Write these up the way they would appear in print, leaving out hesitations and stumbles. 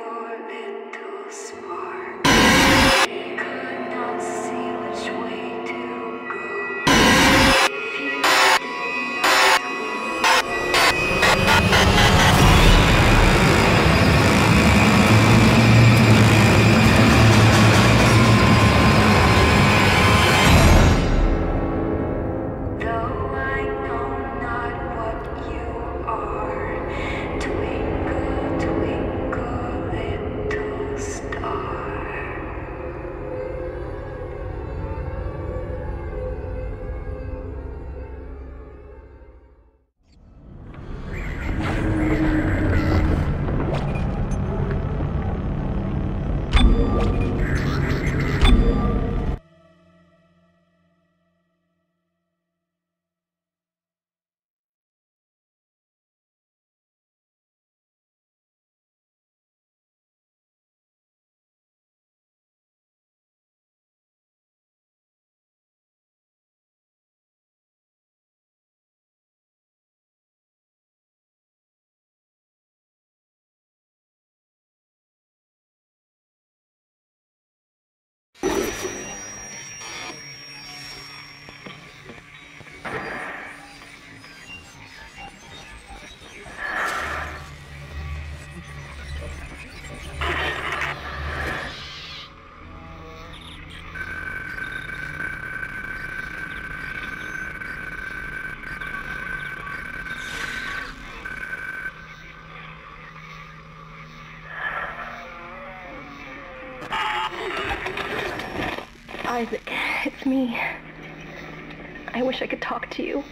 Isaac, it's me. I wish I could talk to you.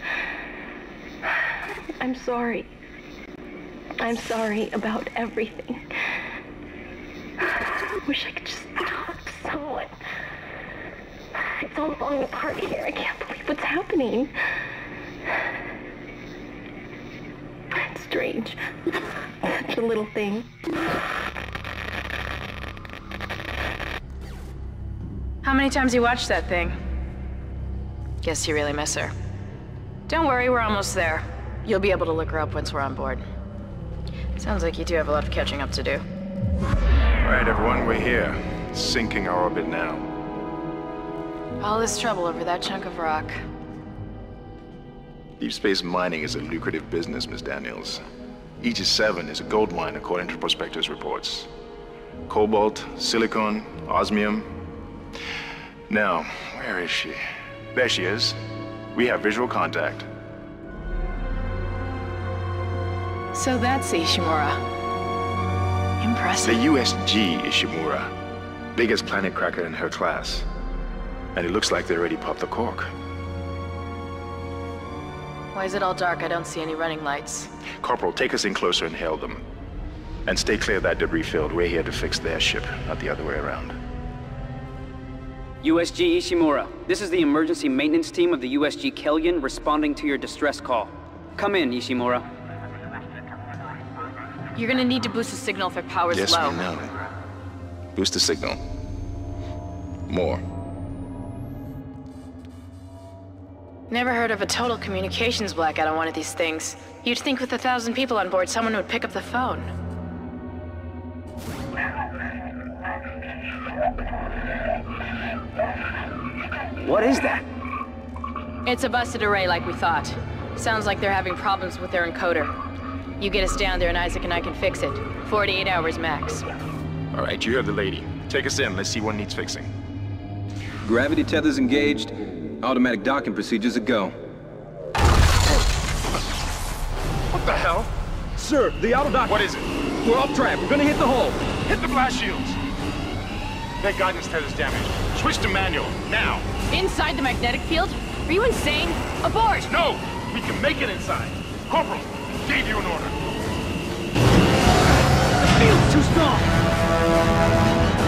I'm sorry. I'm sorry about everything. I wish I could just talk to someone. It's all falling apart here. I can't believe what's happening. It's strange. Such a little thing. How many times you watched that thing? Guess you really miss her. Don't worry, we're almost there. You'll be able to look her up once we're on board. Sounds like you do have a lot of catching up to do. Alright, everyone, we're here. Sinking our orbit now. All this trouble over that chunk of rock. Deep space mining is a lucrative business, Ms. Daniels. Aegis 7 is a gold mine according to prospectors' reports. Cobalt, silicon, osmium. Now, where is she? There she is. We have visual contact. So that's Ishimura. Impressive. The USG Ishimura. Biggest planet cracker in her class. And it looks like they already popped the cork. Why is it all dark? I don't see any running lights. Corporal, take us in closer and hail them. And stay clear of that debris field. We're here to fix their ship, not the other way around. USG Ishimura, this is the emergency maintenance team of the USG Kellion responding to your distress call. Come in, Ishimura. You're gonna need to boost the signal if it powers low. Yes, we know. Boost the signal. More. Never heard of a total communications blackout on one of these things. You'd think with 1,000 people on board, someone would pick up the phone. What is that? It's a busted array like we thought. Sounds like they're having problems with their encoder. You get us down there and Isaac and I can fix it. 48 hours max. All right, you heard the lady. Take us in. Let's see what needs fixing. Gravity tethers engaged. Automatic docking procedures a go. What the hell? Sir, the auto dock... What is it? We're off track. We're gonna hit the hull. Hit the blast shields. Their guidance tether's damaged. Switch to manual, now. Inside the magnetic field? Are you insane? Abort! No! We can make it inside. Corporal, gave you an order. The field's too strong.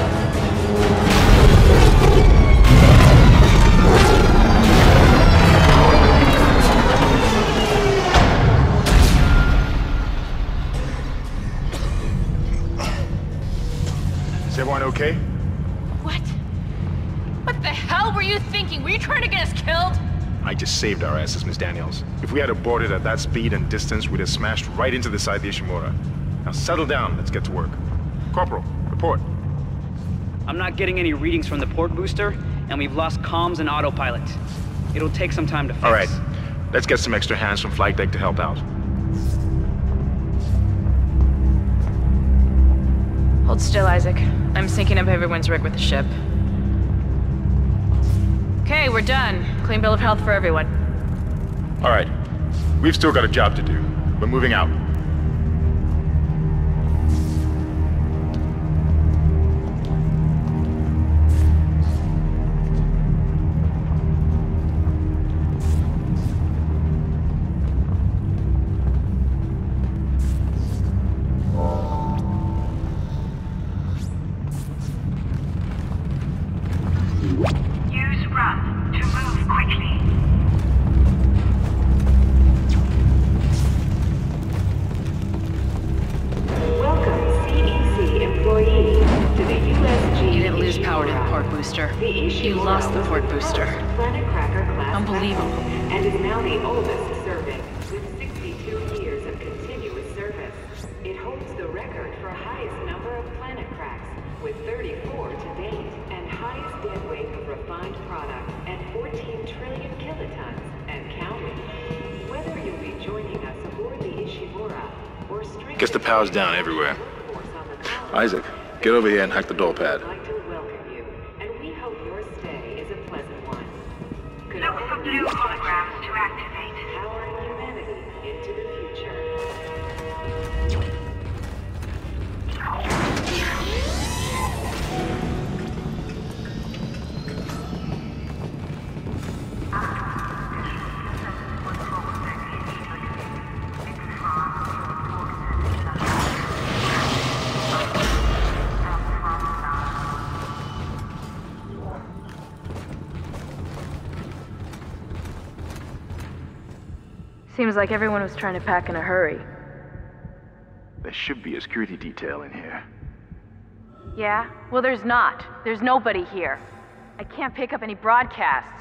Is everyone okay? What? What the hell were you thinking? Were you trying to get us killed? I just saved our asses, Miss Daniels. If we had aborted at that speed and distance, we'd have smashed right into the side of the Ishimura. Now settle down, let's get to work. Corporal, report. I'm not getting any readings from the port booster, and we've lost comms and autopilot. It'll take some time to fix. All right, let's get some extra hands from flight deck to help out. Hold still, Isaac. I'm syncing up everyone's rig with the ship. Okay, we're done. Clean bill of health for everyone. All right, we've still got a job to do. We're moving out. Use run to move quickly. Welcome, CEC employees, to the USG. You didn't lose power to the port booster. You lost the port booster. Planet Cracker class Unbelievable. vessel, and is now the oldest serving, with 62 years of continuous service. It holds the record for highest number of planet cracks, with 34 to date, and highest dead weight of refined product at 14 trillion kilotons and counting. Whether you'll be joining us aboard the Ishimura or strengthening Guess the power's down everywhere. workforce on the colony, Isaac, get over here and hack the door pad. I'd like to welcome you, and we hope your stay is a pleasant one. Look for blue holograms to activate. Powering humanity into the future. Seems like everyone was trying to pack in a hurry. There should be a security detail in here. Yeah? Well, there's not. There's nobody here. I can't pick up any broadcasts.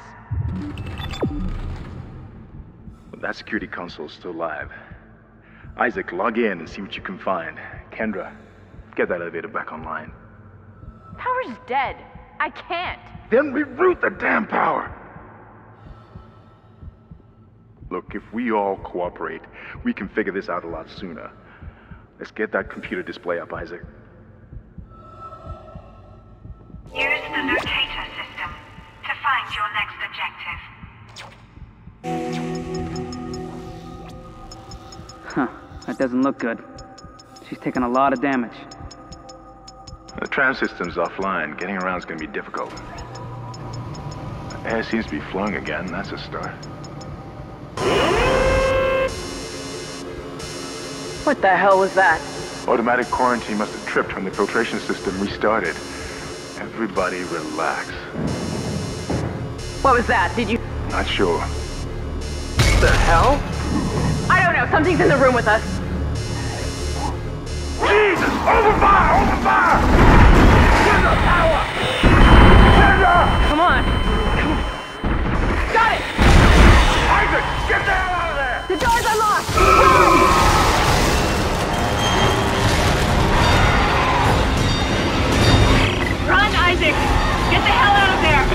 But that security console's still live. Isaac, log in and see what you can find. Kendra, get that elevator back online. Power's dead. I can't. Then reroute the damn power! Look, if we all cooperate, we can figure this out a lot sooner. Let's get that computer display up, Isaac. Use the locator system to find your next objective. Huh, that doesn't look good. She's taken a lot of damage. The tram system's offline. Getting around's gonna be difficult. The air seems to be flowing again. That's a start. What the hell was that? Automatic quarantine must have tripped when the filtration system restarted. Everybody relax. What was that? Did you... Not sure. What the hell? I don't know. Something's in the room with us. Jesus! Open fire! Open fire! Get the power! Come on. Got it! Isaac! Get the hell out of there! The door's unlocked! Run, Isaac! Get the hell out of there!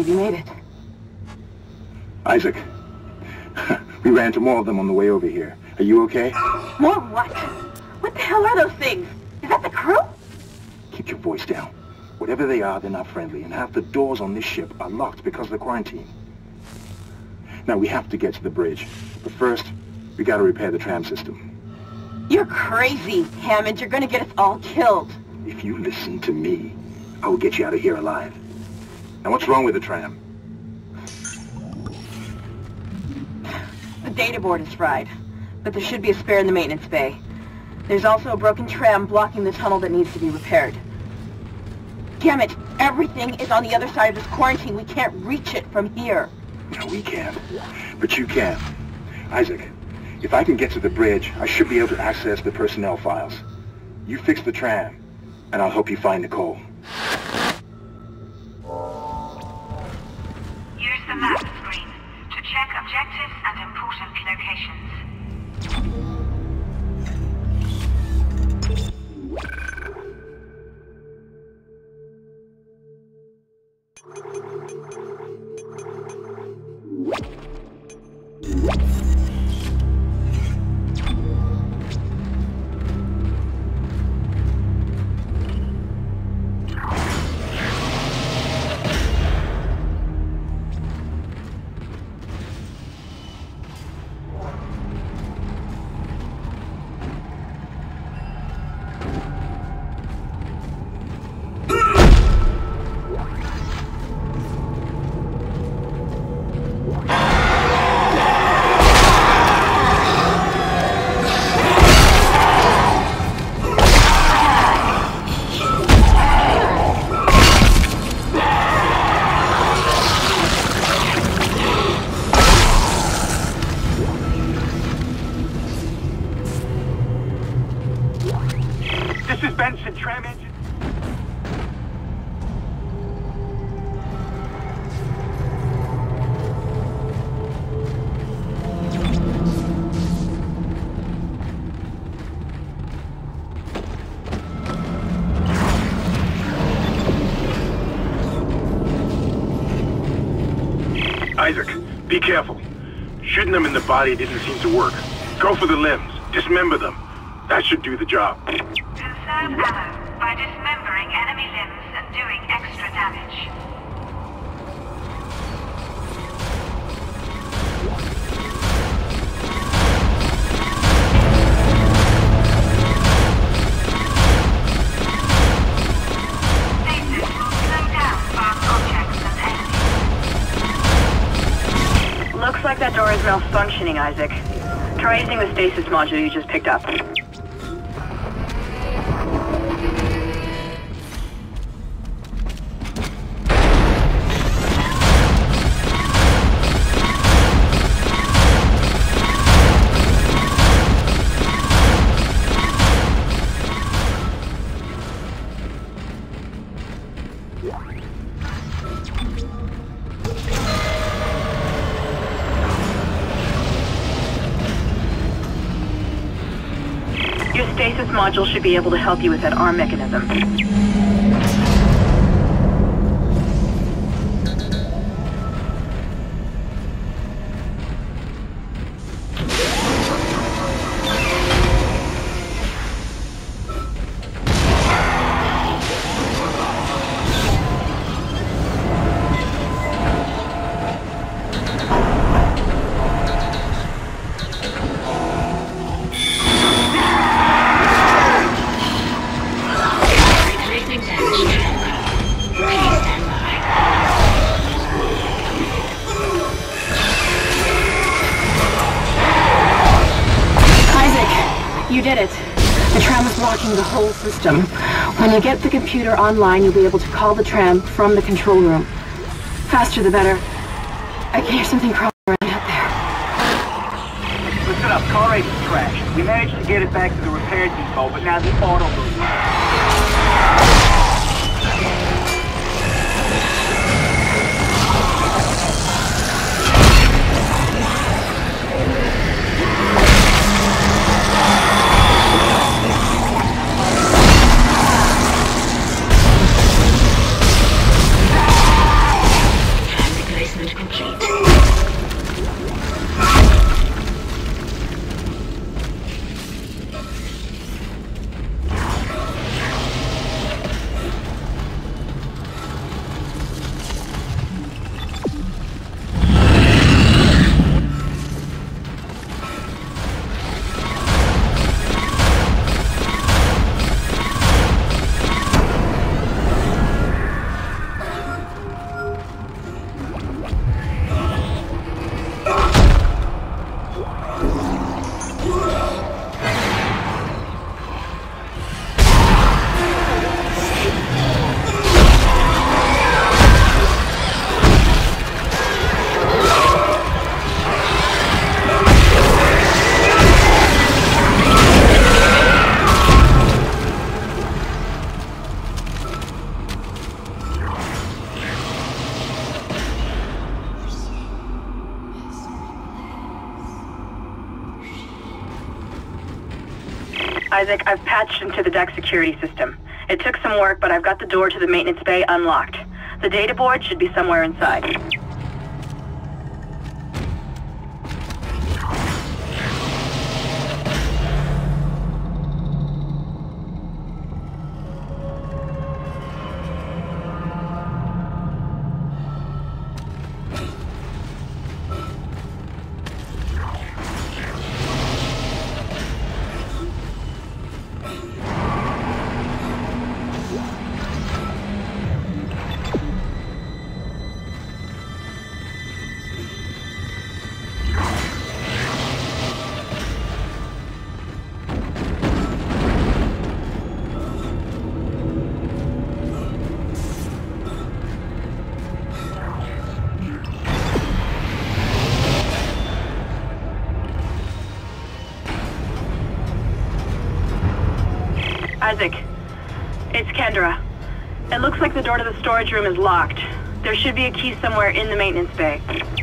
you made it. Isaac, we ran into more of them on the way over here. Are you okay? More what? What the hell are those things? Is that the crew? Keep your voice down. Whatever they are, they're not friendly, and half the doors on this ship are locked because of the quarantine. Now, we have to get to the bridge. But first, we gotta repair the tram system. You're crazy, Hammond. You're gonna get us all killed. If you listen to me, I will get you out of here alive. Now, what's wrong with the tram? The data board is fried, but there should be a spare in the maintenance bay. There's also a broken tram blocking the tunnel that needs to be repaired. Damn it! Everything is on the other side of this quarantine. We can't reach it from here. No, we can't. But you can. Isaac, if I can get to the bridge, I should be able to access the personnel files. You fix the tram, and I'll help you find Nicole. Use the map screen to check objectives and important locations. This is Benson, tram engine. Isaac, be careful. Shooting them in the body didn't seem to work. Go for the limbs. Dismember them. That should do the job. Conserve ammo by dismembering enemy limbs and doing extra damage. Stasis will slow down fast objects and enemies. Looks like that door is malfunctioning, Isaac. Try using the stasis module you just picked up. Your stasis module should be able to help you with that arm mechanism. You did it. The tram is blocking the whole system. When you get the computer online, you'll be able to call the tram from the control room. Faster the better. I can hear something crawling around out there. Listen up, car 8 is trashed. We managed to get it back to the repair depot, but now the auto goes. Isaac, I've patched into the deck security system. It took some work, but I've got the door to the maintenance bay unlocked. The data board should be somewhere inside. Isaac, it's Kendra. It looks like the door to the storage room is locked. There should be a key somewhere in the maintenance bay.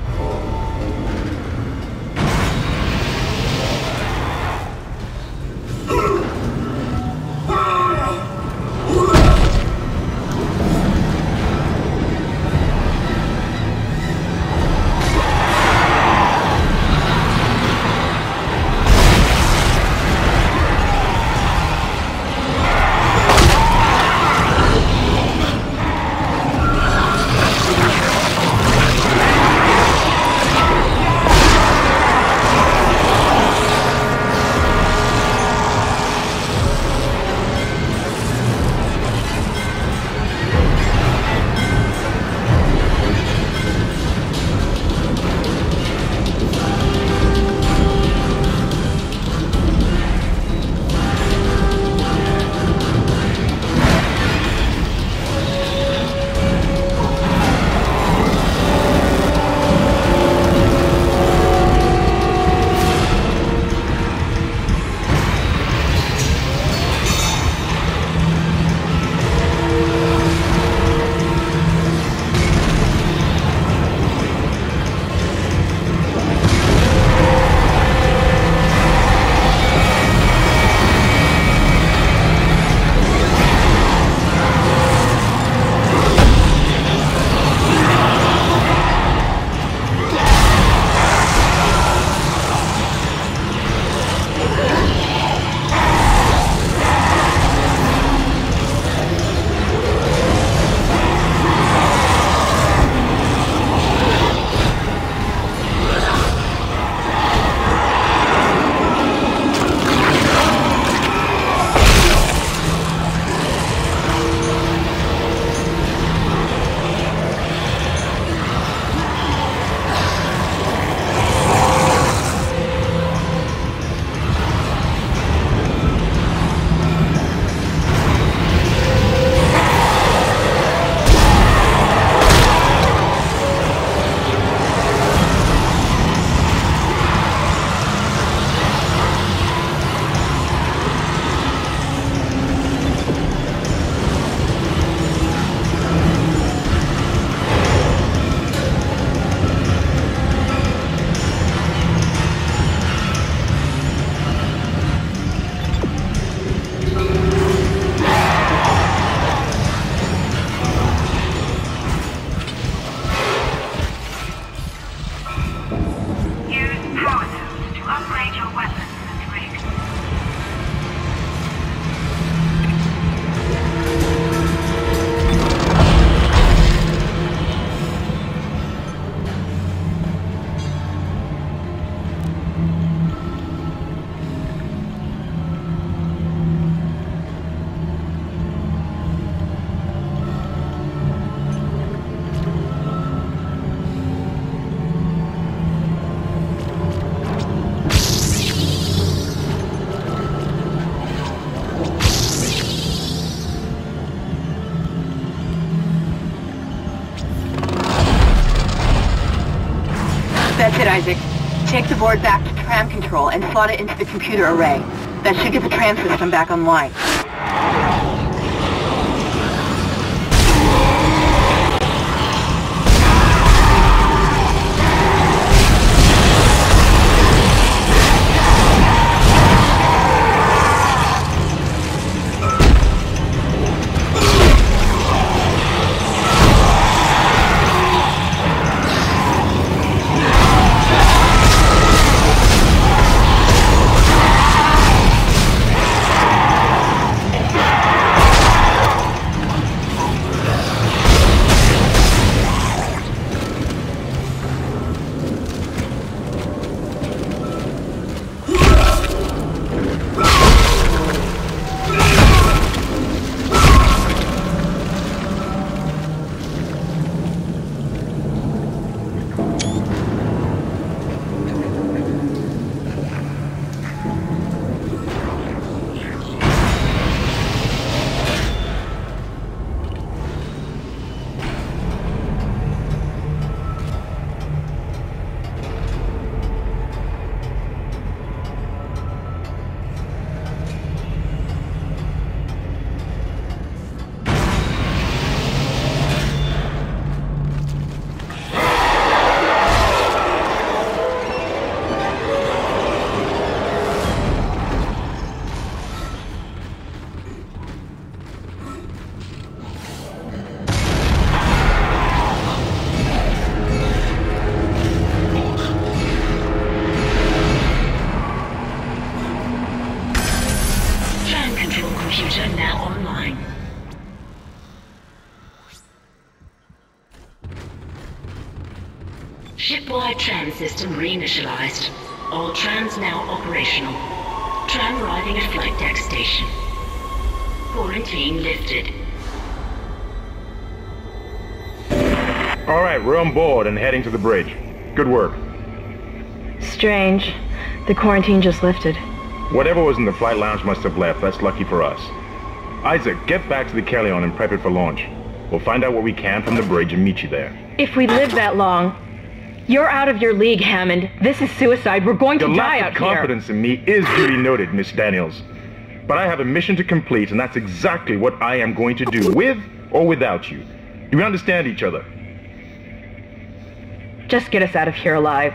That's it, Isaac. Take the board back to tram control and slot it into the computer array. That should get the tram system back online. system reinitialized. All trams now operational. Tram arriving at flight deck station. Quarantine lifted. All right, we're on board and heading to the bridge. Good work. Strange. The quarantine just lifted. Whatever was in the flight lounge must have left. That's lucky for us. Isaac, get back to the Kellion and prep it for launch. We'll find out what we can from the bridge and meet you there. If we live that long, you're out of your league, Hammond. This is suicide. We're going to die out here. The lack of confidence in me is duly noted, Miss Daniels. But I have a mission to complete, and that's exactly what I am going to do, with or without you. Do we understand each other? Just get us out of here alive.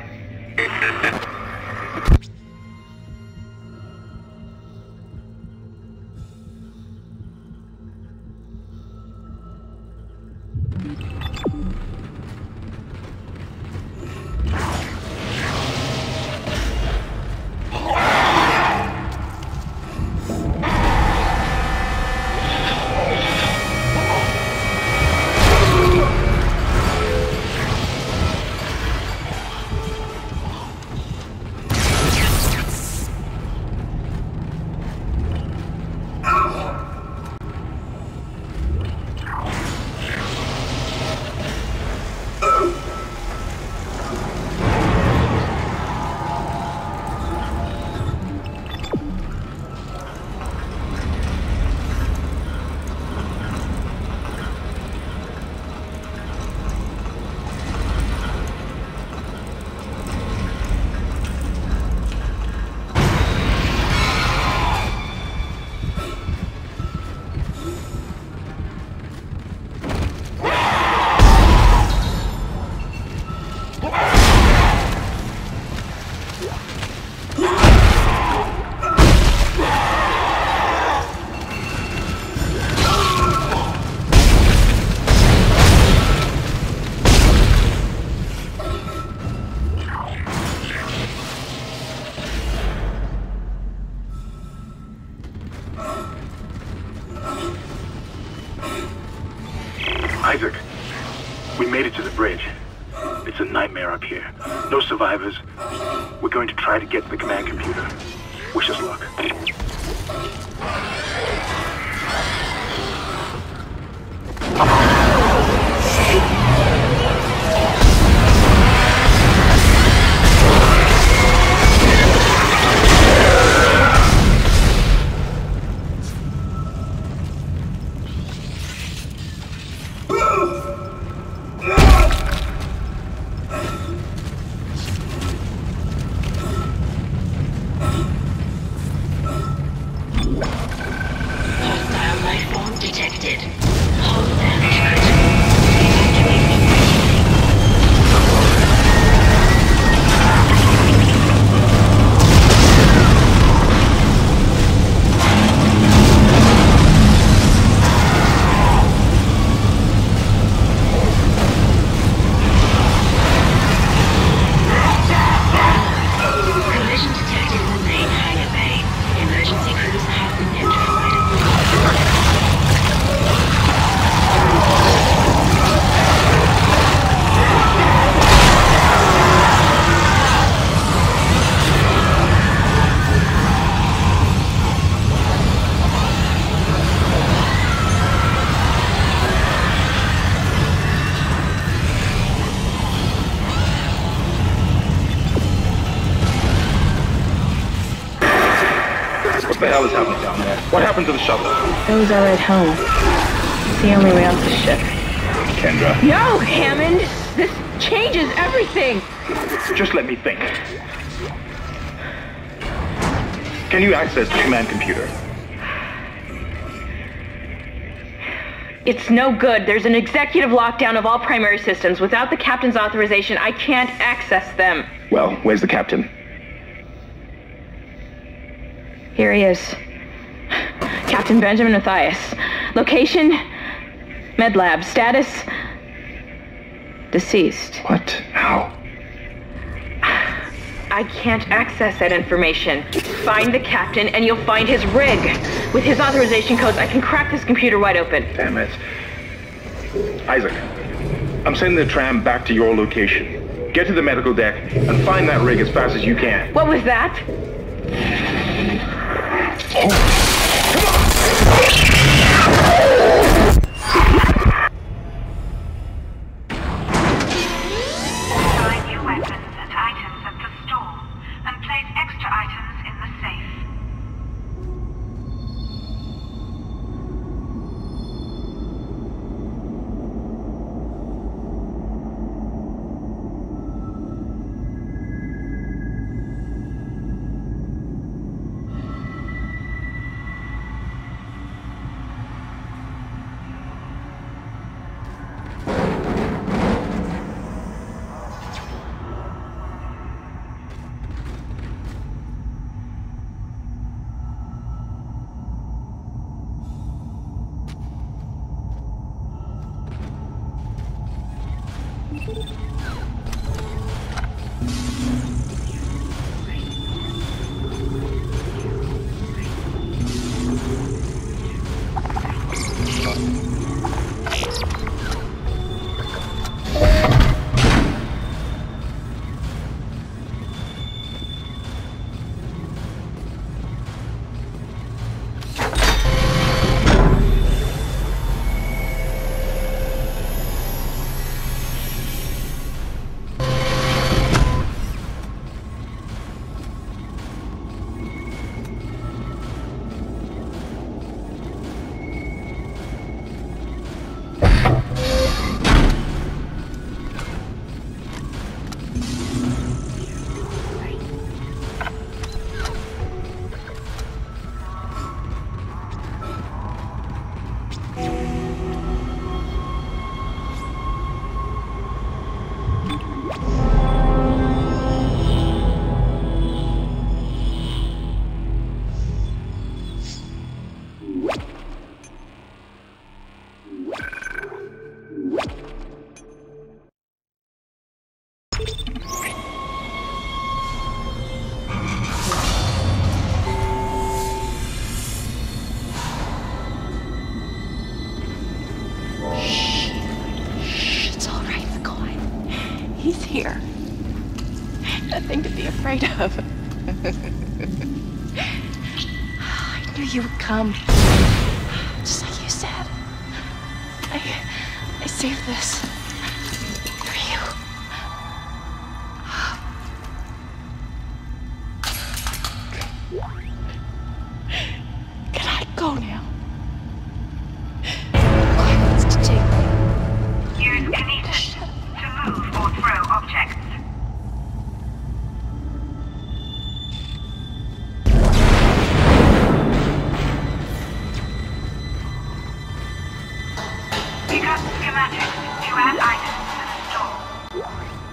Isaac, we made it to the bridge. It's a nightmare up here. No survivors. We're going to try to get to the command computer. Wish us luck. What the hell is happening down there? What happened to the shuttle? Those are at home. It's the only way off the ship. Kendra. No, Hammond! This changes everything! Just let me think. Can you access the command computer? It's no good. There's an executive lockdown of all primary systems. Without the captain's authorization, I can't access them. Well, where's the captain? Here he is. Captain Benjamin Mathius. Location? Med lab. Status? Deceased. What? How? I can't access that information. Find the captain and you'll find his rig. With his authorization codes, I can crack this computer wide open. Damn it. Isaac, I'm sending the tram back to your location. Get to the medical deck and find that rig as fast as you can. What was that? Find new weapons and items at the store, and place extra items in the safe. He's here. Nothing to be afraid of. I knew you would come. Just like you said. I saved this for you. Can I go now? Let's take me. Use kinesis to move or throw objects. Pick up schematics to add items to the store.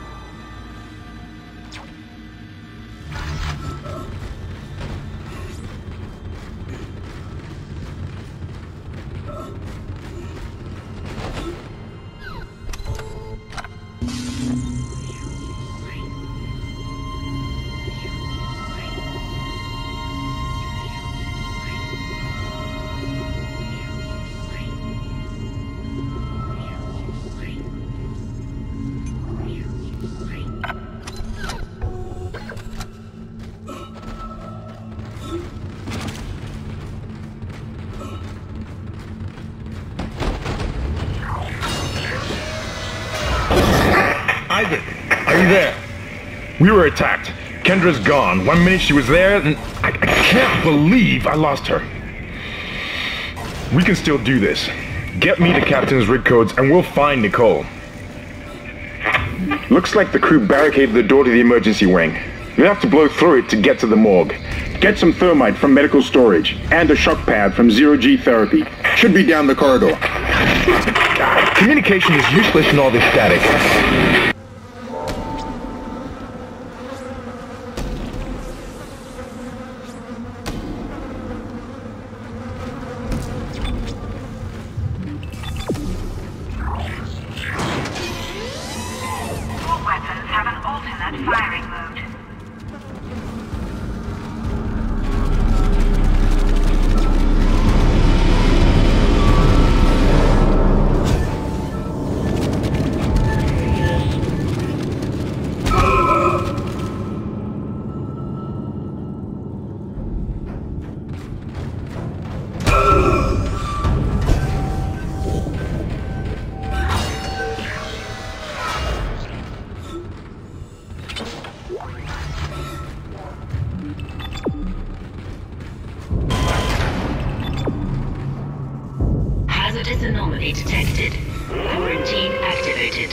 Isaac, are you there? We were attacked. Kendra's gone. 1 minute she was there, and I can't believe I lost her. We can still do this. Get me the captain's rig codes, and we'll find Nicole. Looks like the crew barricaded the door to the emergency wing. We'll have to blow through it to get to the morgue. Get some thermite from medical storage, and a shock pad from Zero-G Therapy. Should be down the corridor. Communication is useless in all this static. All weapons have an alternate firing mode. anomaly detected. Quarantine activated.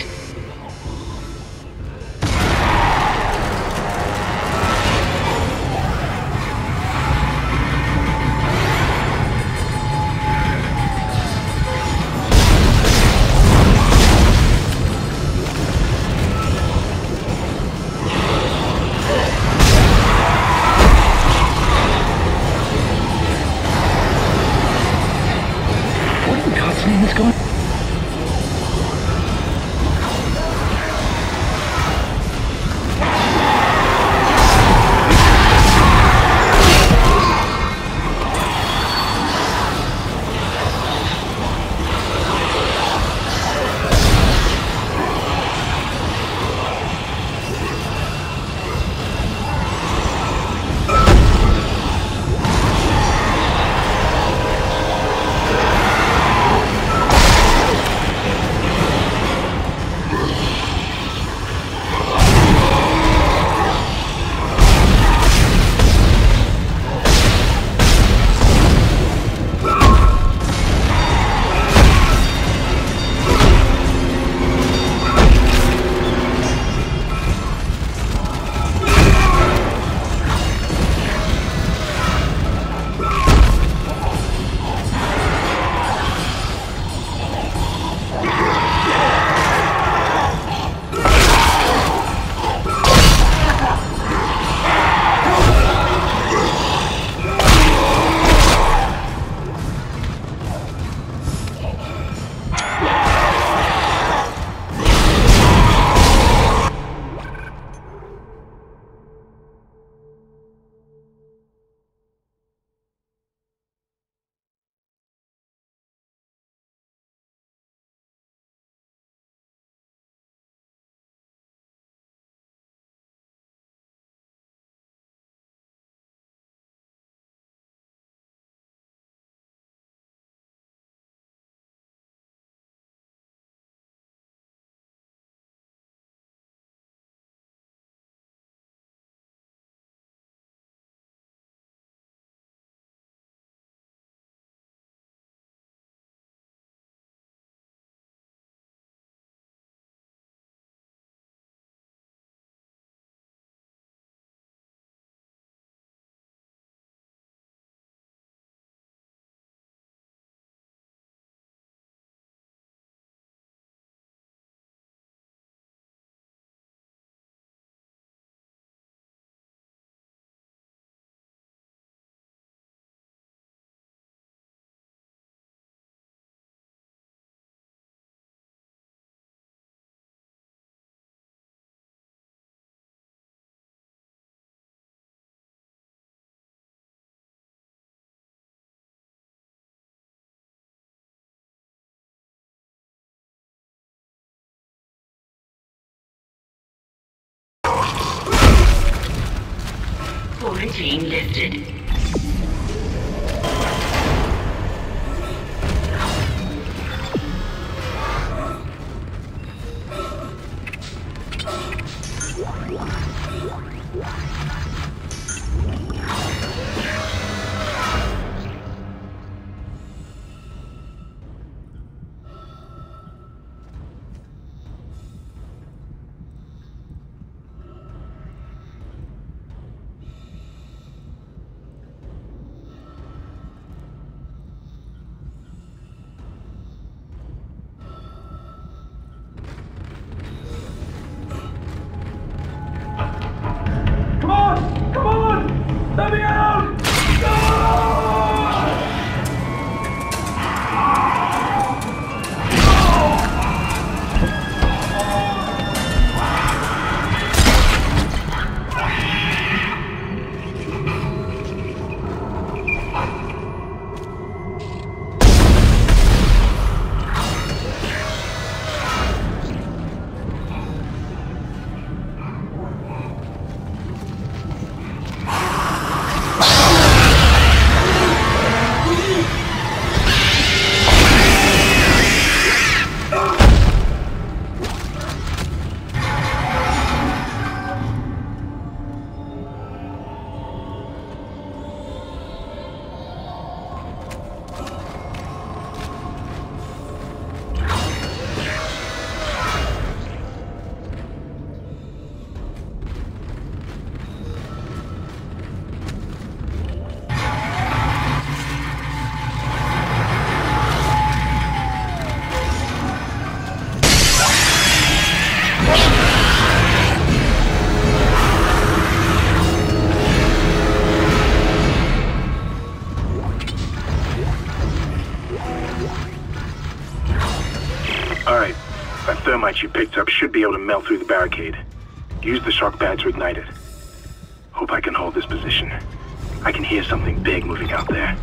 Quarantine lifted. Let me out! should be able to melt through the barricade. Use the shock pad to ignite it. Hope I can hold this position. I can hear something big moving out there.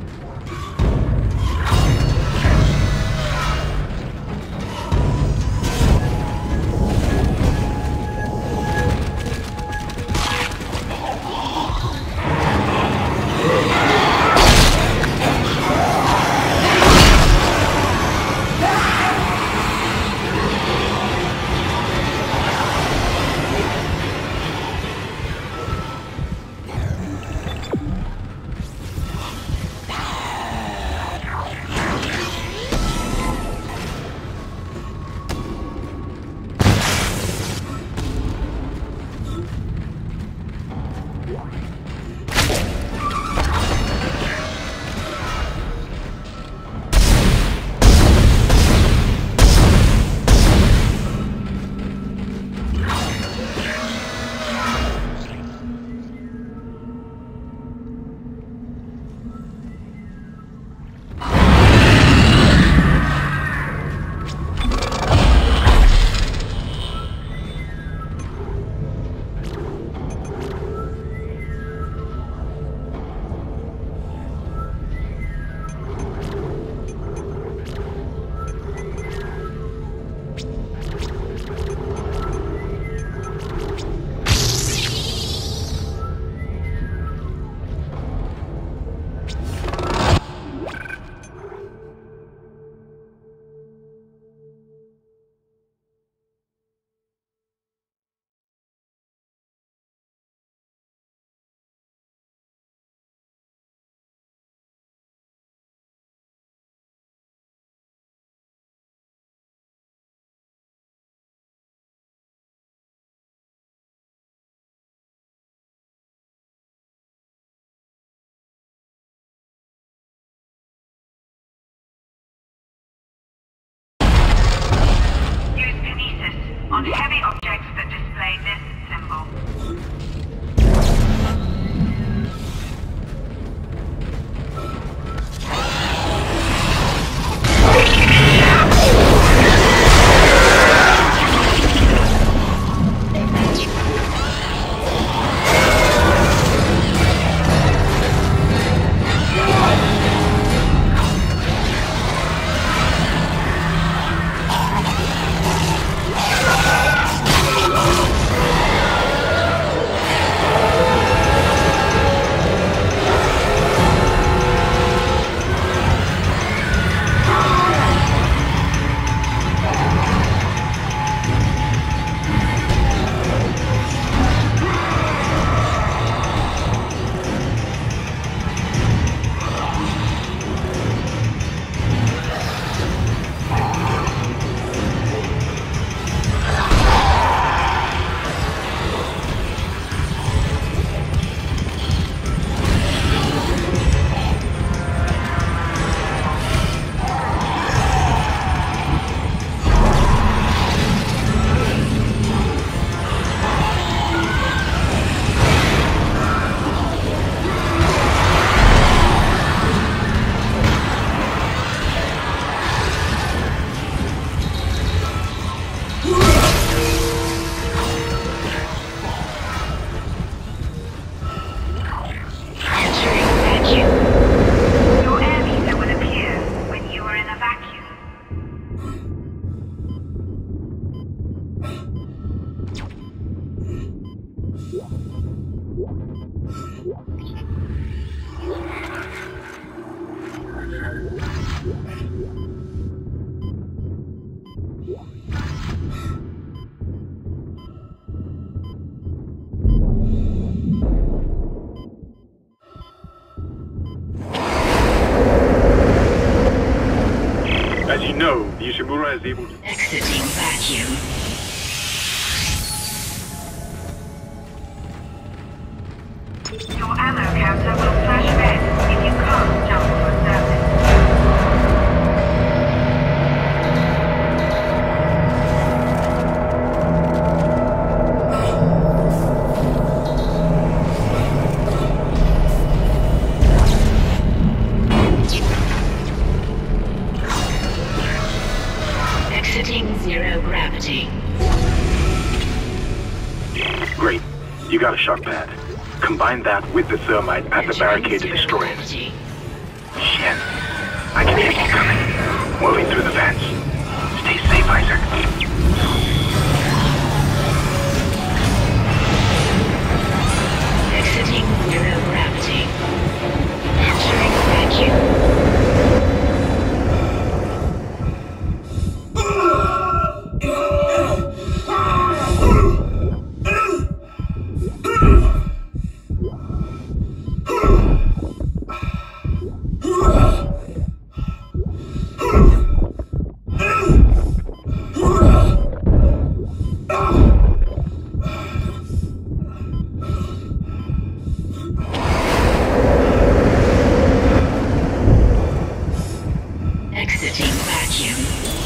On heavy objects that display this symbol. As you know, the Ishimura is able to... Exiting vacuum. Your ammo counter will flash red if you can't jump to a surface. Exiting zero gravity. truck pad. Combine that with the thermite at the barricade to destroy it. Shit. I can hear you coming. Moving through the vents. Stay safe, Isaac. Exiting zero gravity. Entering vacuum. Exiting vacuum.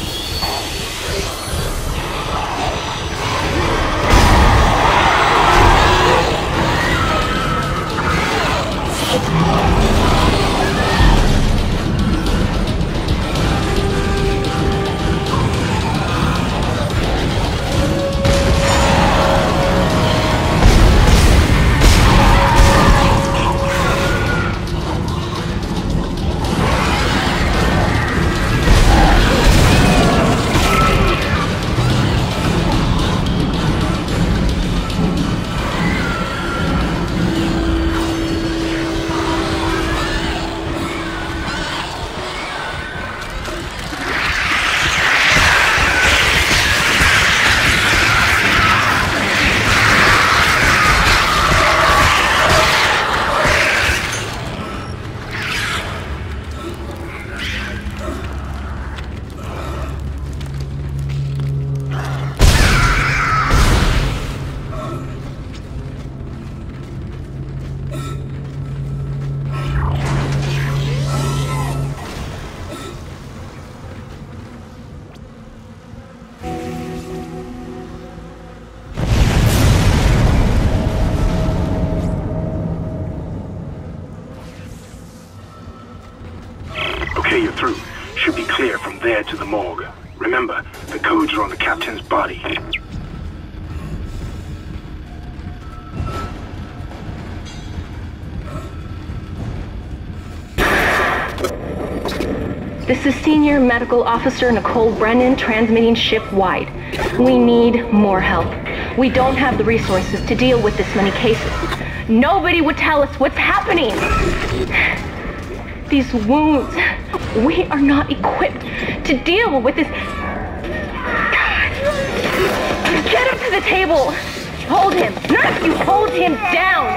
Okay, you're through. Should be clear from there to the morgue. Remember, the codes are on the captain's body. This is Senior Medical Officer Nicole Brennan transmitting ship-wide. We need more help. We don't have the resources to deal with this many cases. Nobody would tell us what's happening. These wounds, we are not equipped to deal with this. Get him to the table. Hold him. Nurse, you hold him down.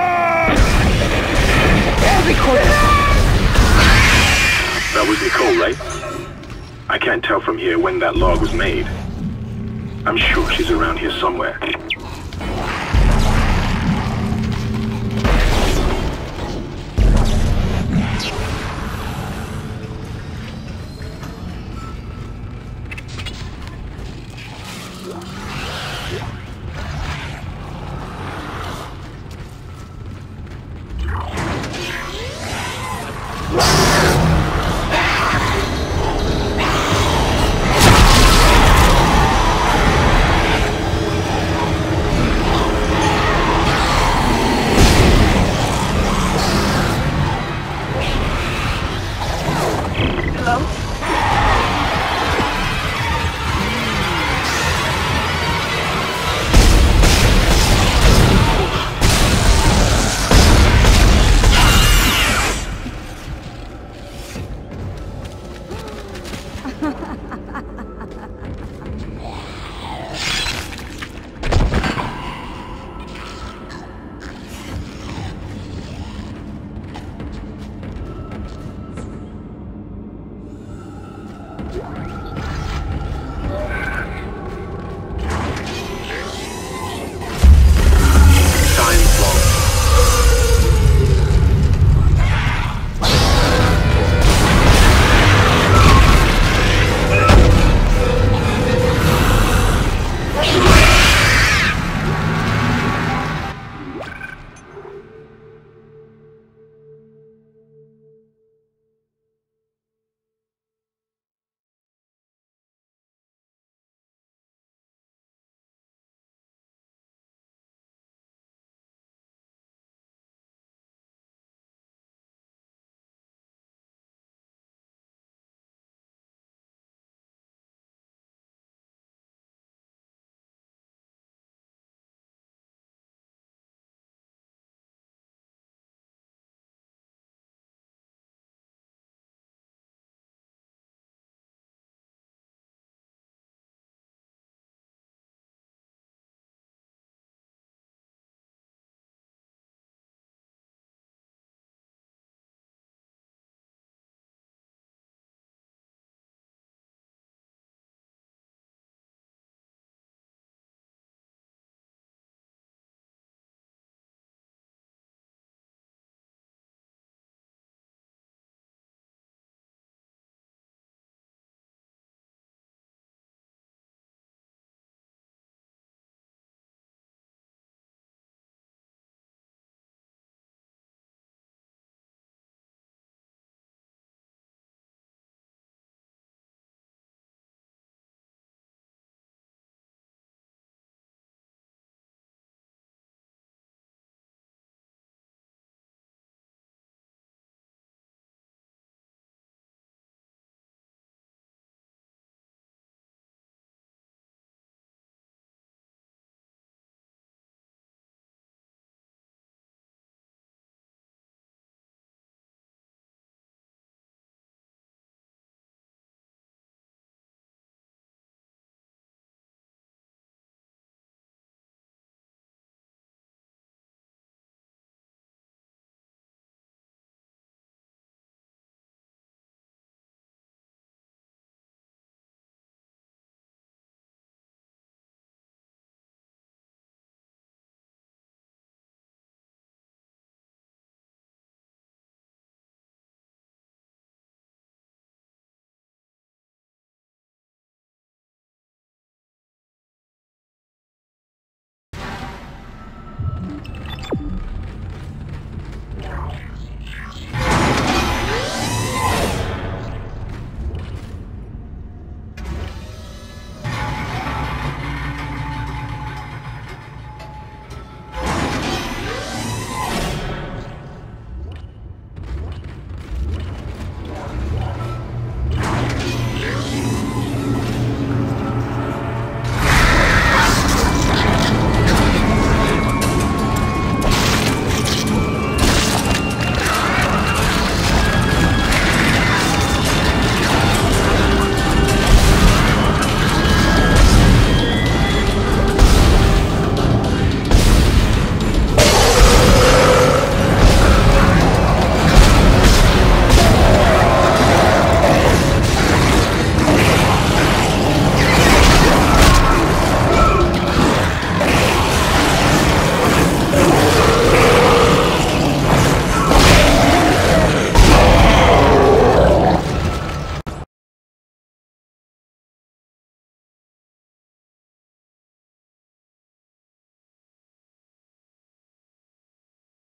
That was Nicole, right? I can't tell from here when that log was made. I'm sure she's around here somewhere.